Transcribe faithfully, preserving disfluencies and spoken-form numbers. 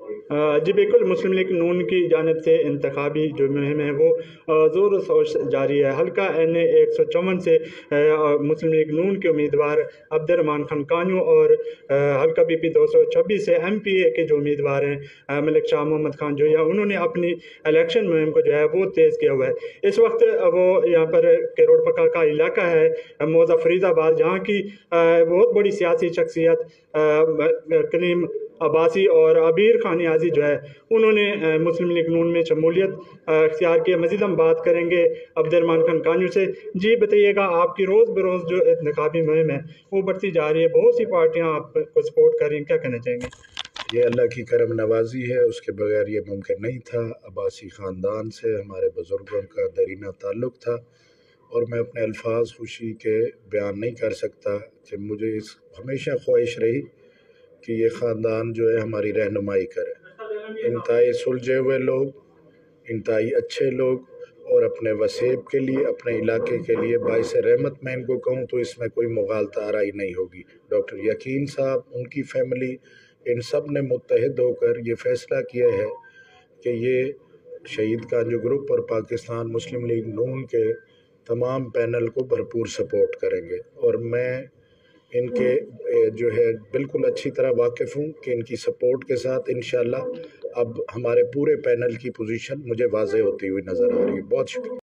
जी बिल्कुल, मुस्लिम लीग नून की जानिब से इंतखाबी जो मुहिम है वो ज़ोर शोर से जारी है। हल्का एन ए एक सौ चौवन से मुस्लिम लीग नून के उम्मीदवार अब्दुर्रहमान खान कान्यू और हल्का बी पी दो सौ छब्बीस से एम पी ए के जो उम्मीदवार हैं मलिक शाह मोहम्मद खान जोया, उन्होंने अपनी इलेक्शन मुहिम को जो है वो तेज़ किया हुआ है। इस वक्त वो यहाँ पर केरोड़ पक्का का इलाका है मौज़ा फरीदाबाद, जहाँ की बहुत बड़ी सियासी शख्सियत कलीम अब्बासी और अबीर खान नियाज़ी जो है उन्होंने मुस्लिम लीग नून में शमूलियत अख्तियार की। मज़ीद हम बात करेंगे अब्दुर्रहमान खान कान्यू से। जी बताइएगा, आपकी रोज़ बरोज़ जो इंतखाबी मुहिम है वो बढ़ती जा रही है, बहुत सी पार्टियाँ आपको सपोर्ट कर रही हैं, क्या कहना चाहेंगे? ये अल्लाह की करम नवाजी है, उसके बगैर ये मुमकिन नहीं था। अब्बासी ख़ानदान से हमारे बुज़ुर्गों का दरीना ताल्लुक़ था और मैं अपने अल्फाज खुशी के बयान नहीं कर सकता कि मुझे इस हमेशा ख्वाहिश रही कि ये ख़ानदान जो है हमारी रहनुमाई करे। इंतहाई सुलझे हुए लोग, इंतहाई अच्छे लोग और अपने वसेब के लिए, अपने इलाके के लिए बाइस रहमत मैं इनको कहूँ तो इसमें कोई मुगालता आराई नहीं होगी। डॉक्टर यकीन साहब, उनकी फैमिली, इन सब ने मुत्तहिद होकर ये फ़ैसला किया है कि ये शहीद कांजू ग्रुप और पाकिस्तान मुस्लिम लीग नून के तमाम पैनल को भरपूर सपोर्ट करेंगे। और मैं इनके जो है बिल्कुल अच्छी तरह वाकिफ़ हूँ कि इनकी सपोर्ट के साथ इंशाअल्लाह अब हमारे पूरे पैनल की पोजीशन मुझे वाज़ेह होती हुई नज़र आ रही है। बहुत शुक्रिया।